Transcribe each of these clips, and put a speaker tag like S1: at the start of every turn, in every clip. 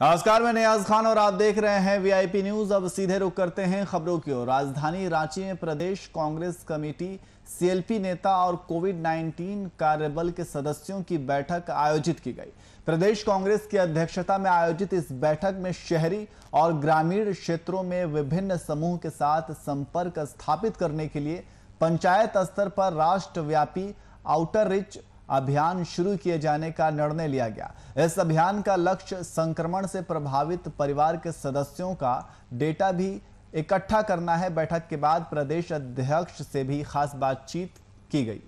S1: नमस्कार, मैं नियाज खान और आप देख रहे हैं वीआईपी न्यूज। अब सीधे रुख करते हैं खबरों की ओर। राजधानी रांची में प्रदेश कांग्रेस कमेटी सीएलपी नेता और कोविड-19 कार्यबल के सदस्यों की बैठक आयोजित की गई। प्रदेश कांग्रेस की अध्यक्षता में आयोजित इस बैठक में शहरी और ग्रामीण क्षेत्रों में विभिन्न समूह के साथ संपर्क स्थापित करने के लिए पंचायत स्तर पर राष्ट्रव्यापी आउटरीच अभियान शुरू किए जाने का निर्णय लिया गया। इस अभियान का लक्ष्य संक्रमण से प्रभावित परिवार के सदस्यों का डेटा भी इकट्ठा करना है। बैठक के बाद प्रदेश अध्यक्ष से भी खास बातचीत की गई।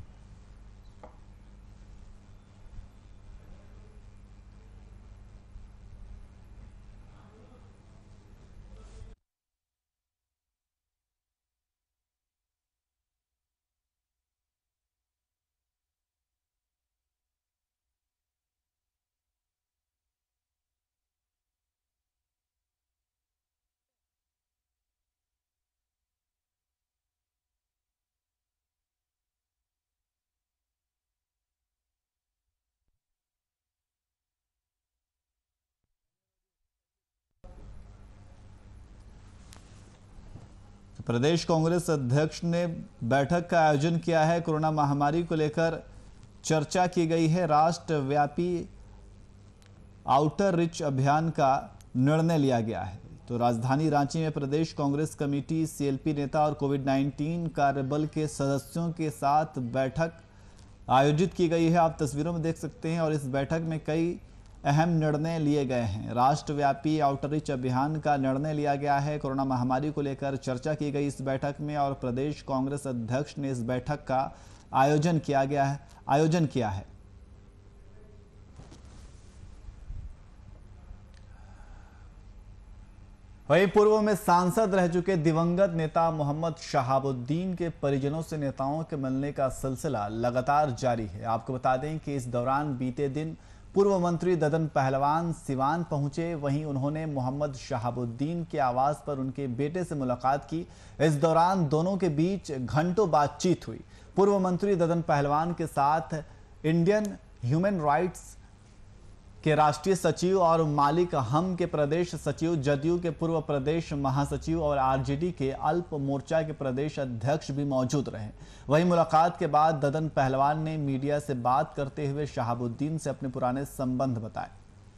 S1: प्रदेश कांग्रेस अध्यक्ष ने बैठक का आयोजन किया है। कोरोना महामारी को लेकर चर्चा की गई है। राष्ट्रव्यापी आउटरीच अभियान का निर्णय लिया गया है। तो राजधानी रांची में प्रदेश कांग्रेस कमेटी सीएलपी नेता और कोविड-19 कार्यबल के सदस्यों के साथ बैठक आयोजित की गई है। आप तस्वीरों में देख सकते हैं और इस बैठक में कई अहम निर्णय लिए गए हैं। राष्ट्रव्यापी आउटरीच अभियान का निर्णय लिया गया है। कोरोना महामारी को लेकर चर्चा की गई इस बैठक में और प्रदेश कांग्रेस अध्यक्ष ने इस बैठक का आयोजन किया है। वहीं पूर्व में सांसद रह चुके दिवंगत नेता मोहम्मद शहाबुद्दीन के परिजनों से नेताओं के मिलने का सिलसिला लगातार जारी है। आपको बता दें कि इस दौरान बीते दिन पूर्व मंत्री ददन पहलवान सिवान पहुंचे। वहीं उन्होंने मोहम्मद शहाबुद्दीन के आवास पर उनके बेटे से मुलाकात की। इस दौरान दोनों के बीच घंटों बातचीत हुई। पूर्व मंत्री ददन पहलवान के साथ इंडियन ह्यूमन राइट्स के राष्ट्रीय सचिव और मालिक हम के प्रदेश सचिव, जदयू के पूर्व प्रदेश महासचिव और आरजेडी के अल्प मोर्चा के प्रदेश अध्यक्ष भी मौजूद रहे। वहीं मुलाकात के बाद ददन पहलवान ने मीडिया से बात करते हुए शहाबुद्दीन से अपने पुराने संबंध बताए।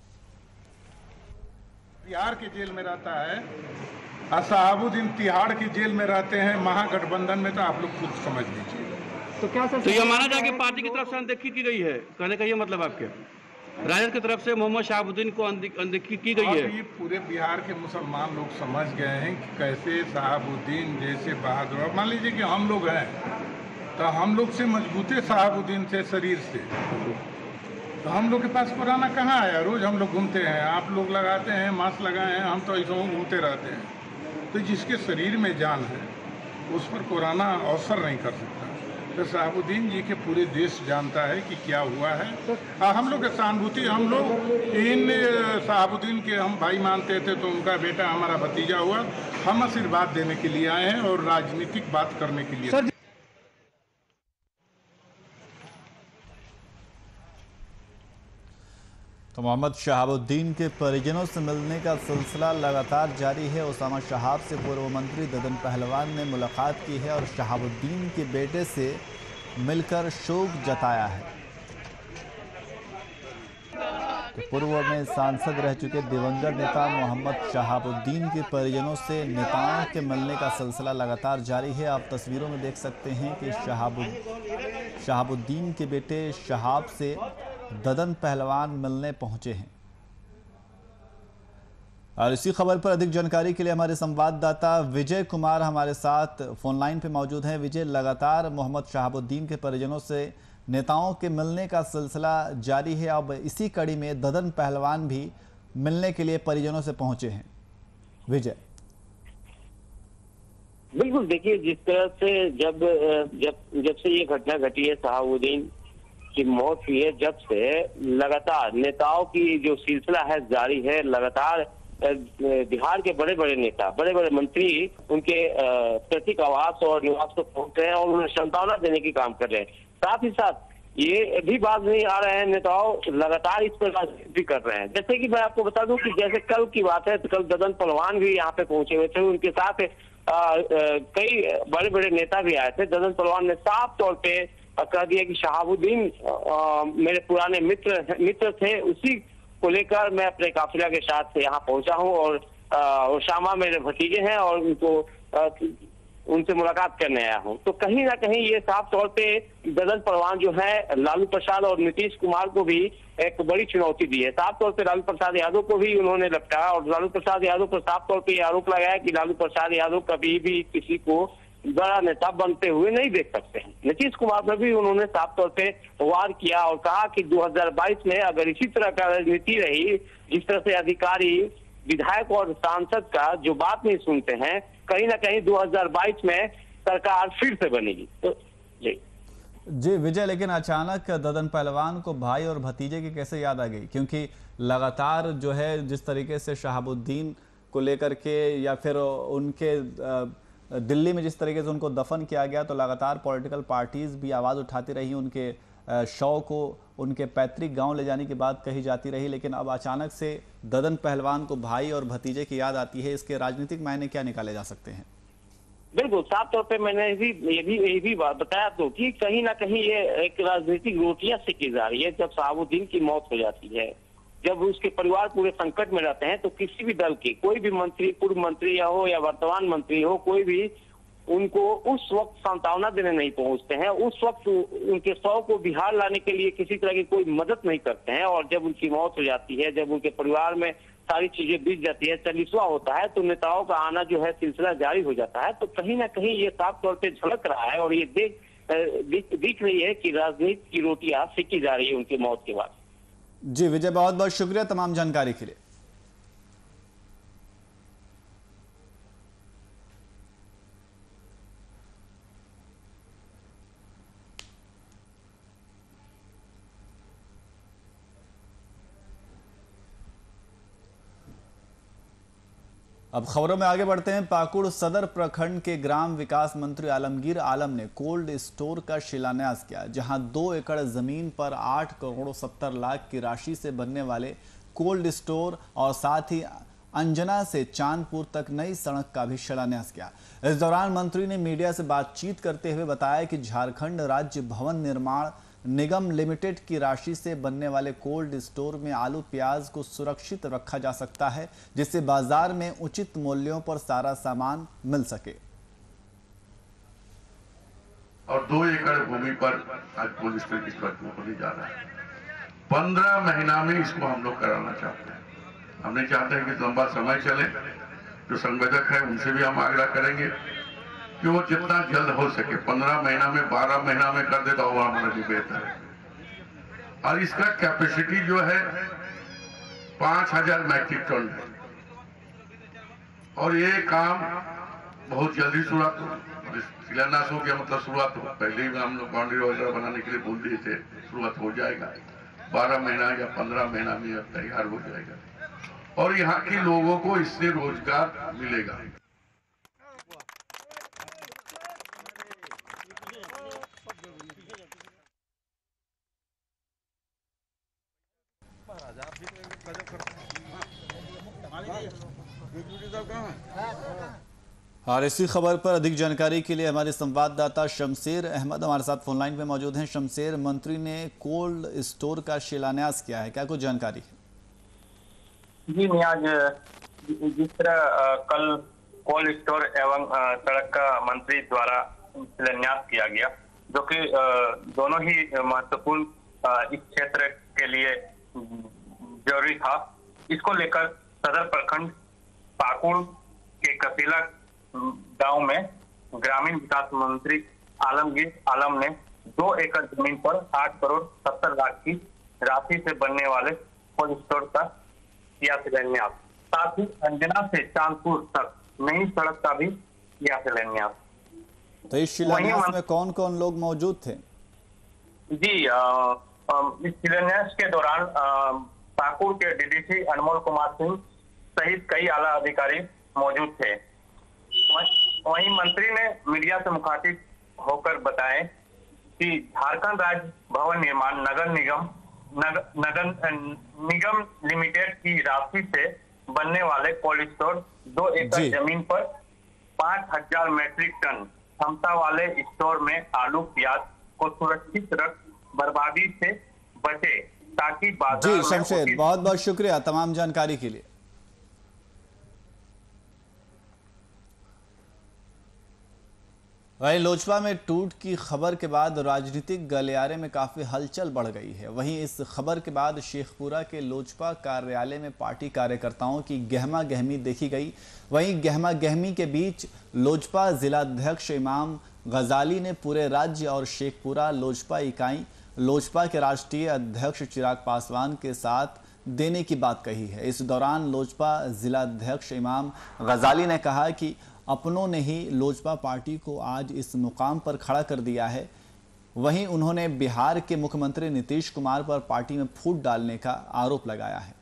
S2: बिहार की जेल में रहता है और शहाबुद्दीन तिहाड़ की जेल में रहते हैं। महागठबंधन में तो आप लोग खुद समझ लीजिए।
S3: तो क्या सर, तो यह माना जाए कि पार्टी की तरफ से अनदेखी की गई है? कहने का ये मतलब आपके राजद की तरफ से मोहम्मद शहाबुद्दीन को अनदेखी की गई है?
S2: ये पूरे बिहार के मुसलमान लोग समझ गए हैं कि कैसे शहाबुद्दीन जैसे बहादुर, मान लीजिए कि हम लोग हैं तो हम लोग से मजबूते शहाबुद्दीन से शरीर से, तो हम लोग के पास कोरोना कहाँ आया? रोज हम लोग घूमते हैं, आप लोग लगाते हैं, मास्क लगाए हैं, हम तो ऐसे घूमते रहते हैं। तो जिसके शरीर में जान है उस पर कोरोना अवसर नहीं कर सकता। तो शहाबुद्दीन जी के पूरे देश जानता है कि क्या हुआ है। हम लोग की सहानुभूति, हम लोग इन शहाबुद्दीन के हम भाई मानते थे, तो उनका बेटा हमारा भतीजा हुआ। हम आशीर्वाद देने के लिए आए हैं और राजनीतिक बात करने के लिए।
S1: तो मोहम्मद शहाबुद्दीन के परिजनों से मिलने का सिलसिला लगातार जारी है। उसामा शहाब से पूर्व मंत्री ददन पहलवान ने मुलाकात की है और शहाबुद्दीन के बेटे से मिलकर शोक जताया है। तो पूर्व में सांसद रह चुके दिवंगत नेता मोहम्मद शहाबुद्दीन के परिजनों से नेताओं के मिलने का सिलसिला लगातार जारी है। आप तस्वीरों में देख सकते हैं कि शहाबुद्दीन के बेटे शहाब से ददन पहलवान मिलने पहुंचे हैं। और इसी खबर पर अधिक जानकारी के लिए हमारे संवाददाता विजय कुमार हमारे साथ फोन लाइन पे मौजूद हैं। विजय, लगातार मोहम्मद शहाबुद्दीन के परिजनों से नेताओं के मिलने का सिलसिला जारी है। अब इसी कड़ी में ददन पहलवान भी मिलने के लिए परिजनों से पहुंचे हैं। विजय,
S4: बिल्कुल, देखिए जिस तरह से जब से ये घटना घटी है, शहाबुद्दीन की मौत हुई है, जब से लगातार नेताओं की जो सिलसिला है जारी है। लगातार बिहार के बड़े बड़े नेता, बड़े बड़े मंत्री उनके प्रतीक आवास और निवास को पहुंच रहे हैं और उन्हें सांत्वना देने की काम कर रहे हैं। साथ ही साथ ये भी बात नहीं आ रहे हैं, नेताओं लगातार इस पर राजनीति कर रहे हैं। जैसे कि मैं आपको बता दूं कि जैसे कल की बात है तो कल ददन पहलवान भी यहाँ पे पहुंचे हुए थे, उनके साथ कई बड़े बड़े नेता भी आए थे। ददन पहलवान ने साफ तौर पे कह दिया कि शहाबुद्दीन मेरे पुराने मित्र थे, उसी को लेकर मैं अपने काफिला के साथ यहाँ पहुंचा हूँ और शामा मेरे भतीजे हैं और उनसे मुलाकात करने आया हूं। तो कहीं ना कहीं ये साफ तौर पे ददन पहलवान जो है लालू प्रसाद और नीतीश कुमार को भी एक बड़ी चुनौती दी है। साफ तौर पे लालू प्रसाद यादव को भी उन्होंने लपटाया और लालू प्रसाद यादव पर साफ तौर पे आरोप लगाया कि लालू प्रसाद यादव कभी भी किसी को बड़ा नेता बनते हुए नहीं देख सकते हैं। नीतीश कुमार पर भी उन्होंने साफ तौर पे वार किया और कहा कि 2022 में अगर इसी तरह का राजनीति रही, जिस तरह से अधिकारी विधायक और सांसद का जो बात नहीं सुनते हैं, कहीं ना कहीं 2022 में सरकार फिर से बनेगी। तो
S1: जी विजय, लेकिन अचानक ददन पहलवान को भाई और भतीजे की कैसे याद आ गई? क्योंकि लगातार जो है जिस तरीके से शहाबुद्दीन को लेकर के या फिर उनके दिल्ली में जिस तरीके से उनको दफन किया गया, तो लगातार पॉलिटिकल पार्टीज भी आवाज उठाती रही, उनके शव को उनके पैतृक गांव ले जाने की बात कही जाती रही। लेकिन अब अचानक से ददन पहलवान को भाई और भतीजे की याद आती है, इसके राजनीतिक मायने क्या निकाले जा सकते हैं?
S4: बिल्कुल साफ तौर पे मैंने ये भी बात बताया तो कि कहीं ना कहीं ये एक राजनीतिक रोटियां सेकी जा रही है। जब शहाबुद्दीन की मौत हो जाती है, जब उसके परिवार पूरे संकट में रहते हैं, तो किसी भी दल के कोई भी मंत्री, पूर्व मंत्री या हो या वर्तमान मंत्री हो, कोई भी उनको उस वक्त सांत्वना देने नहीं पहुंचते हैं। उस वक्त उनके शव को बिहार लाने के लिए किसी तरह की कोई मदद नहीं करते हैं। और जब उनकी मौत हो जाती है, जब उनके परिवार में सारी चीजें बीत जाती है, चालीसवां होता है, तो नेताओं का आना जो है सिलसिला जारी हो जाता है। तो कहीं ना कहीं ये साफ तौर पे झलक रहा है और ये दिख रही है कि राजनीति की रोटियां सेकी जा रही है उनकी मौत के बाद।
S1: जी विजय, बहुत बहुत शुक्रिया तमाम जानकारी के लिए। अब खबरों में आगे बढ़ते हैं। पाकुड़ सदर प्रखंड के ग्राम विकास मंत्री आलमगीर आलम ने कोल्ड स्टोर का शिलान्यास किया, जहां 2 एकड़ जमीन पर 8 करोड़ 70 लाख की राशि से बनने वाले कोल्ड स्टोर और साथ ही अंजना से चांदपुर तक नई सड़क का भी शिलान्यास किया। इस दौरान मंत्री ने मीडिया से बातचीत करते हुए बताया कि झारखंड राज्य भवन निर्माण निगम लिमिटेड की राशि से बनने वाले कोल्ड स्टोर में आलू प्याज को सुरक्षित रखा जा सकता है, जिससे बाजार में उचित मूल्यों पर सारा सामान मिल सके।
S5: और 2 एकड़ भूमि पर आज कोल्ड स्टोर की शुरुआत होने जा रहा है। 15 महीना में इसको हम लोग कराना चाहते हैं। हम नहीं चाहते हैं कि लंबा समय चले। जो संवेदक है उनसे भी हम आग्रह करेंगे कि वो जितना जल्द हो सके 15 महीना में 12 महीना में कर देता हुआ हमारा भी बेहतर है। और इसका कैपेसिटी जो है 5000 मैट्रिक टन है और ये काम बहुत जल्दी शुरुआत हो। शिलान्यास हो गया मतलब शुरुआत हो। पहले ही हम लोग बाउंड्री वगैरह बनाने के लिए बोल दिए थे, शुरुआत हो जाएगा। 12 महीना या 15 महीना में अब तैयार हो जाएगा और यहाँ के लोगों को इससे रोजगार मिलेगा।
S1: और इसी खबर पर अधिक जानकारी के लिए हमारे संवाददाता शमशेर अहमद हमारे साथ फोनलाइन पे मौजूद हैं। शमशेर, मंत्री ने कोल्ड स्टोर का शिलान्यास किया है, क्या कुछ जानकारी है?
S6: जी नियाज, जिस तरह कल कोल्ड स्टोर एवं सड़क का मंत्री द्वारा शिलान्यास किया गया, जो कि दोनों ही महत्वपूर्ण इस क्षेत्र के लिए जरूरी था, इसको लेकर सदर प्रखंड पाकुड़ के कपिला गांव में ग्रामीण विकास मंत्री आलमगीर आलम ने 2 एकड़ जमीन पर 8 करोड़ 70 लाख की राशि से बनने वाले कोल्ड स्टोर का किया शिलान्यास। साथ ही अंजना से चांदपुर तक नई सड़क का भी किया शिलान्यास।
S1: तो इस शिलान्यास में कौन कौन लोग मौजूद थे?
S6: जी इस शिलान्यास के दौरान पाकुड़ के डीडीसी अनमोल कुमार सिंह सहित कई आला अधिकारी मौजूद थे। वहीं मंत्री ने मीडिया से मुखातिब होकर बताएं कि झारखंड राज्य भवन निर्माण नगर निगम लिमिटेड की राशि से बनने वाले कोल्ड स्टोर 2 एकड़ जमीन पर 5000 मैट्रिक टन क्षमता वाले स्टोर में आलू प्याज को सुरक्षित रख बर्बादी से बचे, ताकि बाजार
S1: जी शमशेर, बहुत बहुत शुक्रिया तमाम जानकारी के लिए। वहीं लोजपा में टूट की खबर के बाद राजनीतिक गलियारे में काफी हलचल बढ़ गई है। वहीं इस खबर के बाद शेखपुरा के लोजपा कार्यालय में पार्टी कार्यकर्ताओं की गहमा गहमी देखी गई। वहीं गहमा गहमी के बीच लोजपा जिलाध्यक्ष इमाम गजाली ने पूरे राज्य और शेखपुरा लोजपा इकाई लोजपा के राष्ट्रीय अध्यक्ष चिराग पासवान के साथ देने की बात कही है। इस दौरान लोजपा जिलाध्यक्ष इमाम गजाली ने कहा कि अपनों ने ही लोजपा पार्टी को आज इस मुकाम पर खड़ा कर दिया है। वहीं उन्होंने बिहार के मुख्यमंत्री नीतीश कुमार पर पार्टी में फूट डालने का आरोप लगाया है।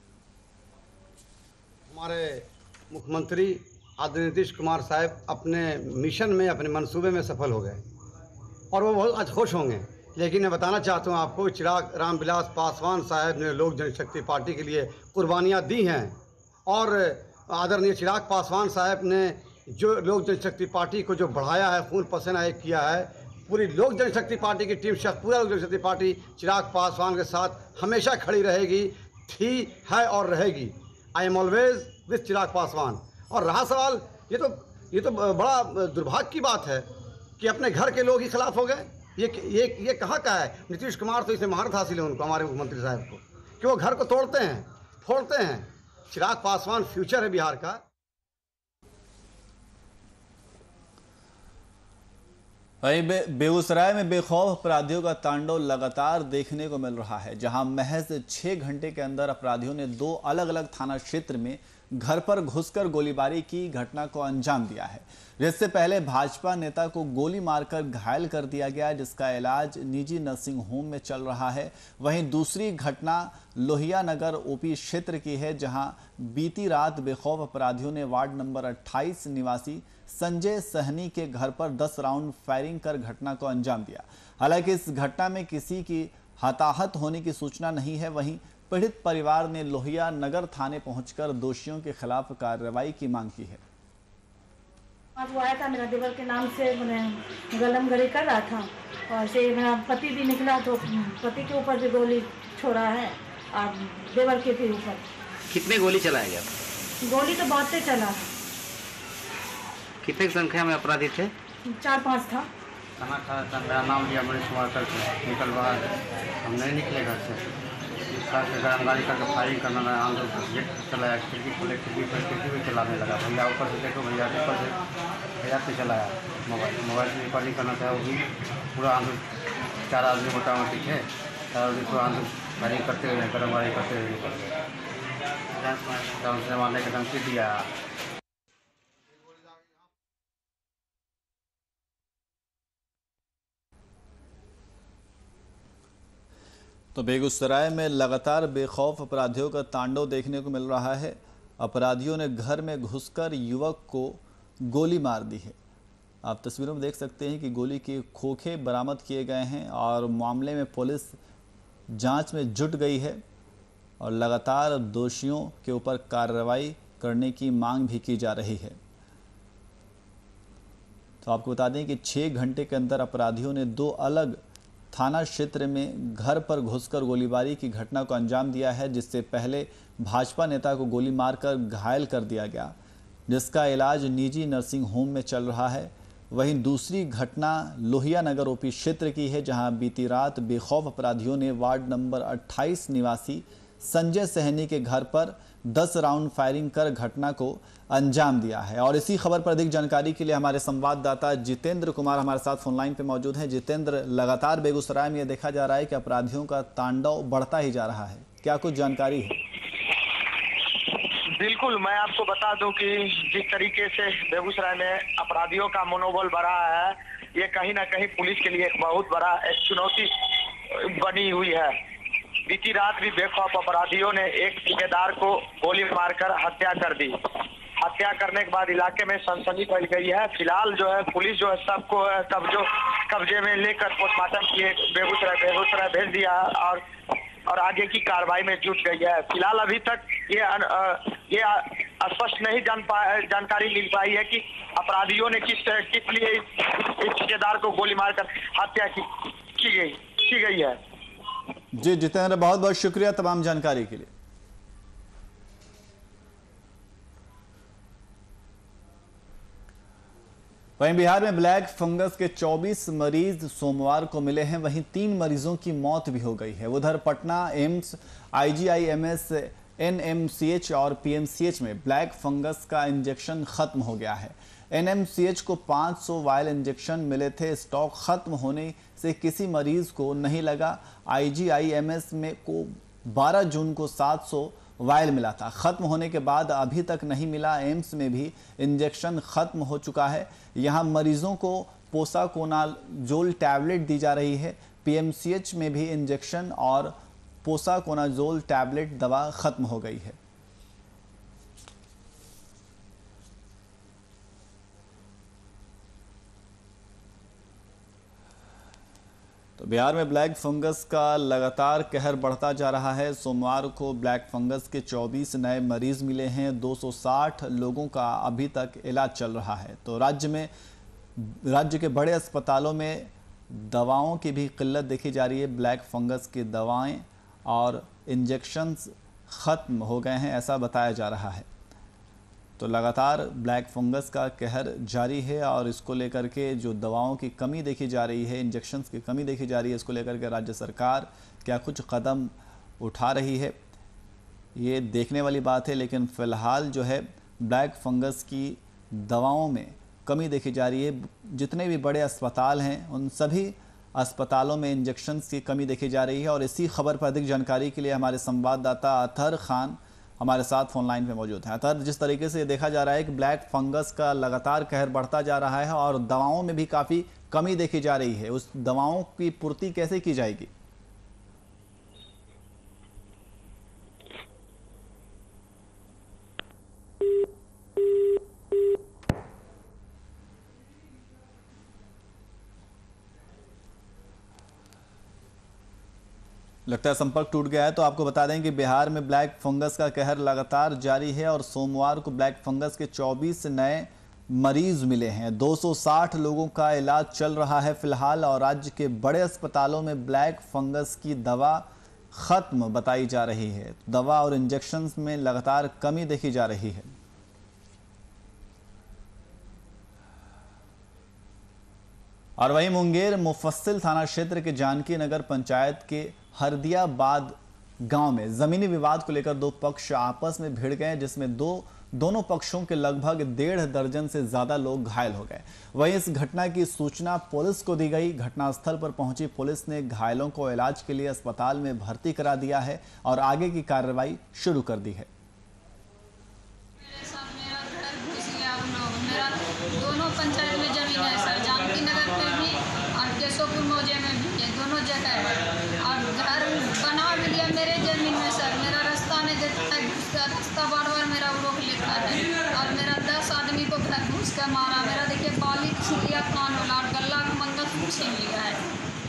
S7: हमारे मुख्यमंत्री आदरणीय नीतीश कुमार साहब अपने मिशन में, अपने मंसूबे में सफल हो गए और वो बहुत आज खुश होंगे। लेकिन मैं बताना चाहता हूँ आपको, चिराग रामविलास पासवान साहब ने लोक जनशक्ति पार्टी के लिए कुर्बानियाँ दी हैं और आदरणीय चिराग पासवान साहब ने जो लोक जनशक्ति पार्टी को जो बढ़ाया है, खून पसीना एक किया है, पूरी लोक जनशक्ति पार्टी की टीम पूरा लोक जनशक्ति पार्टी चिराग पासवान के साथ हमेशा खड़ी रहेगी, थी, है और रहेगी। I am always with Chirag Paswan. और रहा सवाल, ये तो बड़ा दुर्भाग्य की बात है कि अपने घर के लोग ही खिलाफ हो गए। ये कहाँ का है? नीतीश कुमार तो इसे महारत हासिल है उनको, हमारे मुख्यमंत्री साहब को, कि वो घर को तोड़ते हैं, फोड़ते हैं। चिराग पासवान फ्यूचर है बिहार का।
S1: वहीं बेगूसराय में बेखौफ अपराधियों का तांडव लगातार देखने को मिल रहा है, जहां महज 6 घंटे के अंदर अपराधियों ने 2 अलग अलग थाना क्षेत्र में घर पर घुसकर गोलीबारी की घटना को अंजाम दिया है, जिससे पहले भाजपा नेता को गोली मारकर घायल कर दिया गया, जिसका इलाज निजी नर्सिंग होम में चल रहा है। वहीं दूसरी घटना लोहिया नगर ओपी क्षेत्र की है, जहां बीती रात बेखौफ अपराधियों ने वार्ड नंबर 28 निवासी संजय सहनी के घर पर 10 राउंड फायरिंग कर घटना को अंजाम दिया। हालांकि इस घटना में किसी की हताहत होने की सूचना नहीं है। वहीं पीड़ित परिवार ने लोहिया नगर थाने पहुंचकर दोषियों के खिलाफ कार्रवाई की मांग की है।
S8: आज वो आया था, मेरा देवर के नाम से मैंने गलमगरी कर रहा था और से मेरा पति भी निकला तो पति के ऊपर भी गोली छोड़ा है और देवर के भी ऊपर।
S3: कितने गोली चलाया गया?
S8: गोली तो बहुत से चला।
S3: कितने संख्या में अपराधी थे?
S8: 4-5 था।
S7: खाना खाया था, मेरा नाम लिया, मैंने सुबह करके निकल बाहर, हम नहीं निकले घर से। गरम गाड़ी करके फायरिंग करना लगा, हम लोग गेट चलाया, खिड़की खोले, खिड़की भी चलाने लगा। भैया ऊपर से देखो, भैया ऊपर से भैया से चलाया मोबाइल से रिकॉर्डिंग करना था। वो भी पूरा हम 4 आदमी मोटामोटी थे, 4 आदमी पूरा हम फायरिंग करते हुए, गरम गाड़ी करते हुए निकल गए। मारने की धमकी दिया।
S1: तो बेगूसराय में लगातार बेखौफ अपराधियों का तांडव देखने को मिल रहा है। अपराधियों ने घर में घुसकर युवक को गोली मार दी है। आप तस्वीरों में देख सकते हैं कि गोली के खोखे बरामद किए गए हैं और मामले में पुलिस जांच में जुट गई है और लगातार दोषियों के ऊपर कार्रवाई करने की मांग भी की जा रही है। तो आपको बता दें कि 6 घंटे के अंदर अपराधियों ने 2 अलग थाना क्षेत्र में घर पर घुसकर गोलीबारी की घटना को अंजाम दिया है, जिससे पहले भाजपा नेता को गोली मारकर घायल कर दिया गया, जिसका इलाज निजी नर्सिंग होम में चल रहा है। वहीं दूसरी घटना लोहिया नगर ओपी क्षेत्र की है, जहां बीती रात बेखौफ अपराधियों ने वार्ड नंबर 28 निवासी संजय सहनी के घर पर 10 राउंड फायरिंग कर घटना को अंजाम दिया है। और इसी खबर पर अधिक जानकारी के लिए हमारे संवाददाता जितेंद्र कुमार हमारे साथ फोनलाइन पे मौजूद हैं। जितेंद्र, लगातार बेगूसराय में यह देखा जा रहा है कि अपराधियों का तांडव बढ़ता ही जा रहा है, क्या कुछ जानकारी है?
S6: बिल्कुल, मैं आपको बता दूं कि जिस तरीके से बेगूसराय में अपराधियों का मनोबल बढ़ा है, ये कहीं ना कहीं पुलिस के लिए एक बहुत बड़ा एक चुनौती बनी हुई है। बीती रात भी बेखौफ अपराधियों ने एक ठेकेदार को गोली मारकर हत्या कर दी। हत्या करने के बाद इलाके में सनसनी फैल गई है। फिलहाल जो है पुलिस जो है सबको कब्जे में लेकर पोस्टमार्टम किए बेगूसराय भेज दिया और आगे की कार्रवाई में जुट गई है। फिलहाल अभी तक ये स्पष्ट नहीं जानकारी मिल पाई है कि अपराधियों ने किस लिए इस ठेकेदार को गोली मारकर हत्या की गई है।
S1: जी जितेंद्र, बहुत बहुत शुक्रिया तमाम जानकारी के लिए। वहीं बिहार में ब्लैक फंगस के 24 मरीज सोमवार को मिले हैं, वहीं 3 मरीजों की मौत भी हो गई है। उधर पटना एम्स, IGIMS, NMCH और PMCH में ब्लैक फंगस का इंजेक्शन खत्म हो गया है। NMCH को 500 वायल इंजेक्शन मिले थे, स्टॉक खत्म होने से किसी मरीज को नहीं लगा। IGIMS में को 12 जून को 700 वायल मिला था, खत्म होने के बाद अभी तक नहीं मिला। एम्स में भी इंजेक्शन खत्म हो चुका है। यहाँ मरीजों को पोसाकोनाजोल टैबलेट दी जा रही है। PMCH में भी इंजेक्शन और पोसाकोनाजोल टैबलेट दवा खत्म हो गई है। तो बिहार में ब्लैक फंगस का लगातार कहर बढ़ता जा रहा है। सोमवार को ब्लैक फंगस के 24 नए मरीज मिले हैं। 260 लोगों का अभी तक इलाज चल रहा है। तो राज्य के बड़े अस्पतालों में दवाओं की भी किल्लत देखी जा रही है। ब्लैक फंगस की दवाएं और इंजेक्शन्स खत्म हो गए हैं, ऐसा बताया जा रहा है। तो लगातार ब्लैक फंगस का कहर जारी है और इसको लेकर के जो दवाओं की कमी देखी जा रही है, इंजेक्शन्स की कमी देखी जा रही है, इसको लेकर के राज्य सरकार क्या कुछ कदम उठा रही है, ये देखने वाली बात है। लेकिन फ़िलहाल जो है ब्लैक फंगस की दवाओं में कमी देखी जा रही है। जितने भी बड़े अस्पताल हैं उन सभी अस्पतालों में इंजेक्शन्स की कमी देखी जा रही है। और इसी खबर पर अधिक जानकारी के लिए हमारे संवाददाता अतहर खान हमारे साथ फोन लाइन पे मौजूद हैं। अतहर, जिस तरीके से देखा जा रहा है कि ब्लैक फंगस का लगातार कहर बढ़ता जा रहा है और दवाओं में भी काफ़ी कमी देखी जा रही है, उस दवाओं की पूर्ति कैसे की जाएगी? लगता है संपर्क टूट गया है। तो आपको बता दें कि बिहार में ब्लैक फंगस का कहर लगातार जारी है और सोमवार को ब्लैक फंगस के 24 नए मरीज मिले हैं। 260 लोगों का इलाज चल रहा है फिलहाल और राज्य के बड़े अस्पतालों में ब्लैक फंगस की दवा खत्म बताई जा रही है। दवा और इंजेक्शन में लगातार कमी देखी जा रही है। और वहीं मुंगेर मुफस्सिल थाना क्षेत्र के जानकी नगर पंचायत के हरदियाबाद गांव में जमीनी विवाद को लेकर 2 पक्ष आपस में भिड़ गए, जिसमें दोनों पक्षों के लगभग 1.5 दर्जन से ज्यादा लोग घायल हो गए। वहीं इस घटना की सूचना पुलिस को दी गई। घटनास्थल पर पहुंची पुलिस ने घायलों को इलाज के लिए अस्पताल में भर्ती करा दिया है और आगे की कार्रवाई शुरू कर दी है।
S9: दोनों पंचायत में जमीन है सर, जानकी नगर में भी और केशोपुर मौजे में भी है, दोनों जगह है। और घर बना भी लिया मेरे जमीन में सर, मेरा रास्ता नहीं देता है, रास्ता बार बार मेरा रोक लेता है और मेरा 10 आदमी को घर घुस कर मारा। मेरा देखिए बाली छीन लिया, कान वाला और गला का मंगल छीन लिया है।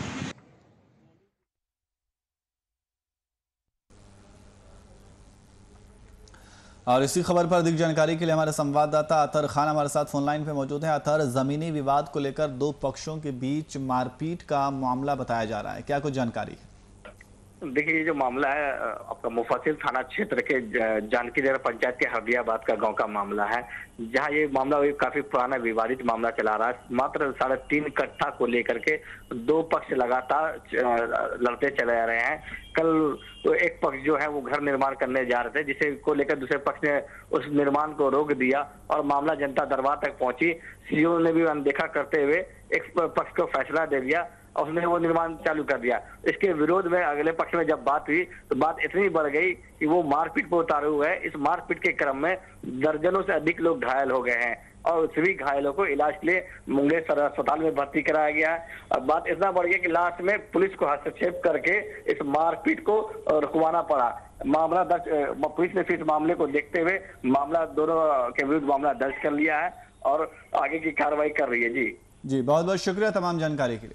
S1: और इसी खबर पर अधिक जानकारी के लिए हमारे संवाददाता अतहर खान हमारे साथ फोन लाइन पे मौजूद हैं। अतहर, जमीनी विवाद को लेकर 2 पक्षों के बीच मारपीट का मामला बताया जा रहा है, क्या कुछ जानकारी है?
S6: देखिए, ये जो मामला है आपका मुफस्सिल थाना क्षेत्र के जानकी नगर पंचायत के हरदियाबाद का गांव का मामला है, जहां ये मामला काफी पुराना विवादित मामला चला रहा है। मात्र 3.5 कट्ठा को लेकर के 2 पक्ष लगातार लड़ते चले आ रहे हैं। कल तो एक पक्ष जो है वो घर निर्माण करने जा रहे थे, जिसे को लेकर दूसरे पक्ष ने उस निर्माण को रोक दिया और मामला जनता दरबार तक पहुंची। सीओ ने भी अनदेखा करते हुए एक पक्ष को फैसला दे दिया और उसने वो निर्माण चालू कर दिया। इसके विरोध में अगले पक्ष में जब बात हुई तो बात इतनी बढ़ गई कि वो मारपीट पर उतारे हुए हैं। इस मारपीट के क्रम में दर्जनों से अधिक लोग घायल हो गए हैं और सभी घायलों को इलाज के लिए मुंगेर सदर अस्पताल में भर्ती कराया गया है। और बात इतना बढ़ गया कि लास्ट में पुलिस को हस्तक्षेप करके इस मारपीट को रुकवाना पड़ा।
S10: मामला दर्ज, पुलिस ने इस मामले को देखते हुए मामला दोनों के विरुद्ध मामला दर्ज कर लिया है और आगे की कार्रवाई कर रही है। जी
S1: बहुत बहुत शुक्रिया तमाम जानकारी के लिए।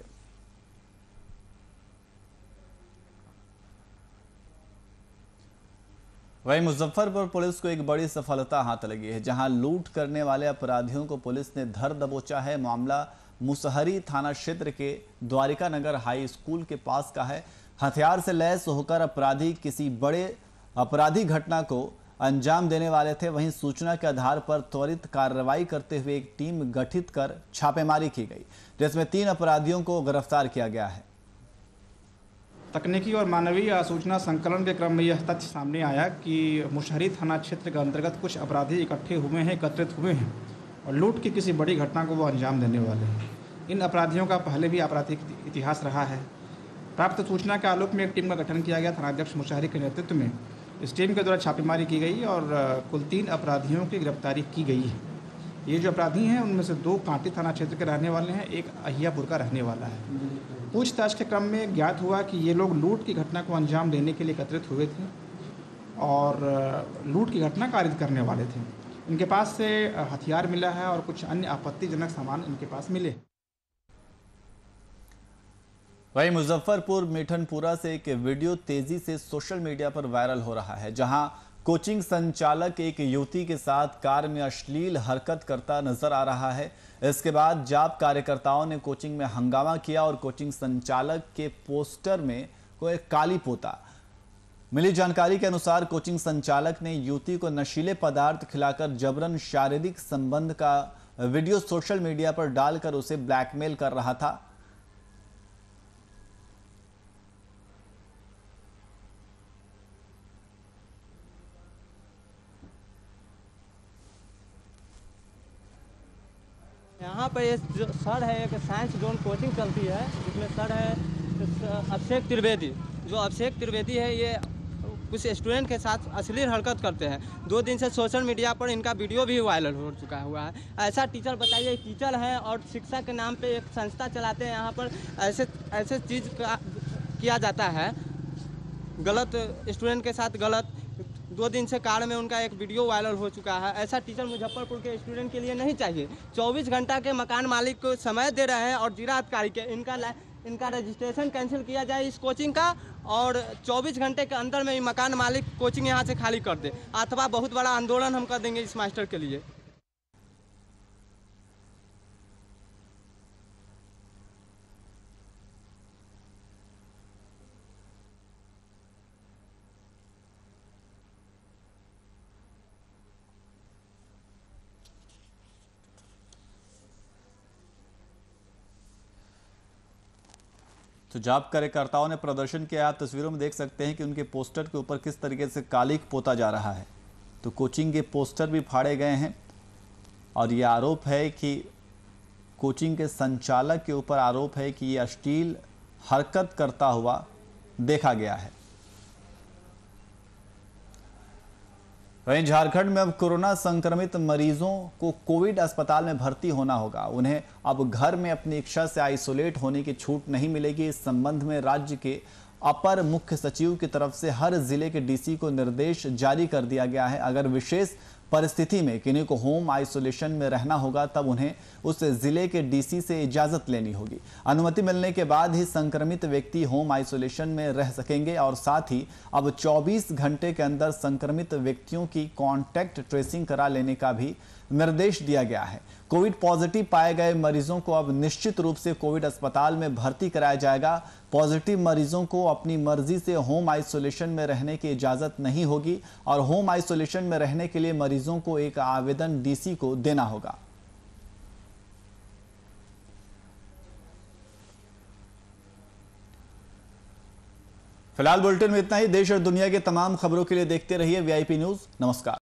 S1: वहीं मुजफ्फरपुर पुलिस को एक बड़ी सफलता हाथ लगी है, जहां लूट करने वाले अपराधियों को पुलिस ने धर दबोचा है। मामला मुसहरी थाना क्षेत्र के द्वारिका नगर हाई स्कूल के पास का है। हथियार से लैस होकर अपराधी किसी बड़े आपराधिक घटना को अंजाम देने वाले थे। वहीं सूचना के आधार पर त्वरित कार्रवाई करते हुए एक टीम गठित कर छापेमारी की गई, जिसमें 3 अपराधियों को गिरफ्तार किया गया है।
S11: तकनीकी और मानवीय सूचना संकलन के क्रम में यह तथ्य सामने आया कि मुसहरी थाना क्षेत्र के अंतर्गत कुछ अपराधी एकत्रित हुए हैं और लूट की किसी बड़ी घटना को वो अंजाम देने वाले हैं। इन अपराधियों का पहले भी आपराधिक इतिहास रहा है। प्राप्त सूचना के आलोक में एक टीम का गठन किया गया थानाध्यक्ष मुसहरी के नेतृत्व में। इस टीम के द्वारा छापेमारी की गई और कुल 3 अपराधियों की गिरफ्तारी की गई है। ये जो अपराधी हैं उनमें से 2 कांटी थाना क्षेत्र के रहने वाले हैं, एक अहियापुर का रहने वाला है। पूछताछ के क्रम में ज्ञात हुआ कि ये लोग लूट की घटना को अंजाम देने के लिए एकत्रित हुए थे और लूट की घटना कारित करने वाले थे। इनके पास से हथियार मिला है और कुछ अन्य आपत्तिजनक सामान इनके पास मिले।
S1: वहीं मुजफ्फरपुर मिठनपुरा से एक वीडियो तेजी से सोशल मीडिया पर वायरल हो रहा है, जहां कोचिंग संचालक एक युवती के साथ कार में अश्लील हरकत करता नजर आ रहा है। इसके बाद जाप कार्यकर्ताओं ने कोचिंग में हंगामा किया और कोचिंग संचालक के पोस्टर में कोई काली पोता। मिली जानकारी के अनुसार कोचिंग संचालक ने युवती को नशीले पदार्थ खिलाकर जबरन शारीरिक संबंध का वीडियो सोशल मीडिया पर डालकर उसे ब्लैकमेल कर रहा था।
S12: यहाँ पर ये जो सर है, एक साइंस जोन कोचिंग चलती है, जिसमें सर है अभिषेक त्रिवेदी। जो अभिषेक त्रिवेदी है, ये कुछ स्टूडेंट के साथ अश्लील हरकत करते हैं। 2 दिन से सोशल मीडिया पर इनका वीडियो भी वायरल हो चुका हुआ है। ऐसा टीचर बताइए, टीचर हैं और शिक्षा के नाम पे एक संस्था चलाते हैं। यहाँ पर ऐसे चीज़ का किया जाता है, गलत स्टूडेंट के साथ गलत। 2 दिन से कार में उनका एक वीडियो वायरल हो चुका है। ऐसा टीचर मुजफ्फरपुर के स्टूडेंट के लिए नहीं चाहिए। 24 घंटा के मकान मालिक को समय दे रहे हैं और जिला अधिकारी के इनका रजिस्ट्रेशन कैंसिल किया जाए इस कोचिंग का, और 24 घंटे के अंदर में मकान मालिक कोचिंग यहाँ से खाली कर दे, अथवा बहुत बड़ा आंदोलन हम कर देंगे इस मास्टर के लिए।
S1: तो जाप कार्यकर्ताओं ने प्रदर्शन किया। आप तस्वीरों में देख सकते हैं कि उनके पोस्टर के ऊपर किस तरीके से कालिक पोता जा रहा है। तो कोचिंग के पोस्टर भी फाड़े गए हैं और ये आरोप है कि कोचिंग के संचालक के ऊपर आरोप है कि ये अश्लील हरकत करता हुआ देखा गया है। वहीं झारखंड में अब कोरोना संक्रमित मरीजों को कोविड अस्पताल में भर्ती होना होगा। उन्हें अब घर में अपनी इच्छा से आइसोलेट होने की छूट नहीं मिलेगी। इस संबंध में राज्य के अपर मुख्य सचिव की तरफ से हर जिले के डीसी को निर्देश जारी कर दिया गया है। अगर विशेष परिस्थिति में किन्हीं को होम आइसोलेशन में रहना होगा, तब उन्हें उस जिले के डीसी से इजाजत लेनी होगी। अनुमति मिलने के बाद ही संक्रमित व्यक्ति होम आइसोलेशन में रह सकेंगे और साथ ही अब 24 घंटे के अंदर संक्रमित व्यक्तियों की कॉन्टैक्ट ट्रेसिंग करा लेने का भी निर्देश दिया गया है। कोविड पॉजिटिव पाए गए मरीजों को अब निश्चित रूप से कोविड अस्पताल में भर्ती कराया जाएगा। पॉजिटिव मरीजों को अपनी मर्जी से होम आइसोलेशन में रहने की इजाजत नहीं होगी और होम आइसोलेशन में रहने के लिए मरीजों को एक आवेदन डीसी को देना होगा। फिलहाल बुलेटिन में इतना ही। देश और दुनिया के तमाम खबरों के लिए देखते रहिए VIP न्यूज। नमस्कार।